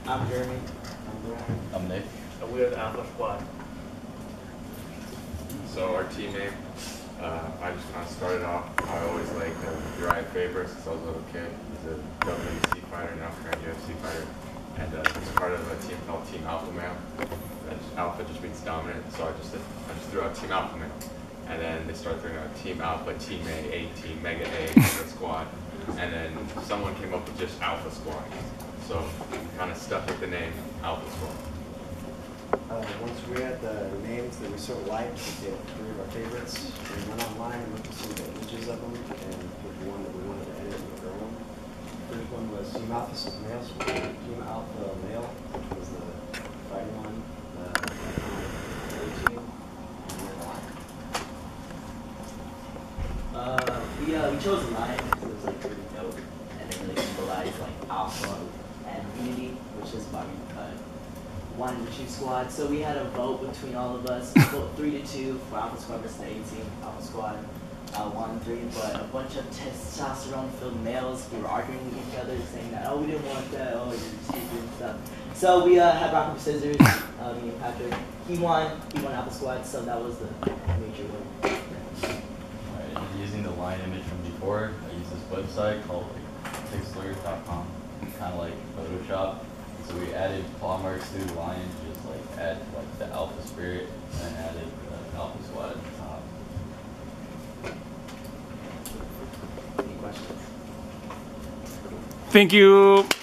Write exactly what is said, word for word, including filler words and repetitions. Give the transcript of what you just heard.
I'm Jeremy. I'm Brian. I'm Nick. And we're the Alpha Squad. So our team name, uh, I just kind of started off. I always liked uh, Uriah Faber since I was a little kid. He's a W W C fighter, now current U F C fighter, and uh, he's part of a team called Team Alpha Male. And Alpha just means dominant, so I just I just threw out Team Alpha Male, and then they started throwing out Team Alpha, Team A, A Team, Mega A, Mega Squad, and then someone came up with just Alpha Squad. So kind of stuck with the name Alpha Squad. Uh, once we had the names that we sort of liked, we picked three of our favorites. We went online and looked at some of the images of them and picked one that we wanted to edit and our own. First one was Team Alpha Male Squad, Team Alpha Male, which was the fighting one, the A team, and then Lion. Uh, we uh, we chose Lion because it was like pretty dope and it really symbolized like alpha and unity, which is why we uh, wanted to choose squad. So we had a vote between all of us, vote three to two for Alpha Squad versus the A team. Alpha Squad uh, won three, but a bunch of testosterone-filled males, we were arguing with each other, saying that, oh, we didn't want that, oh, you're stupid and stuff. So we uh, had rock, paper, scissors, uh, me and Patrick. He won, he won Alpha Squad, so that was the major win. Alright, using the line image from before, I used this website called like pixlr dot com, kind of like Photoshop. So we added claw marks to the line to just like add like the alpha spirit, and then added the Alpha Squad at the top. Any questions? Thank you.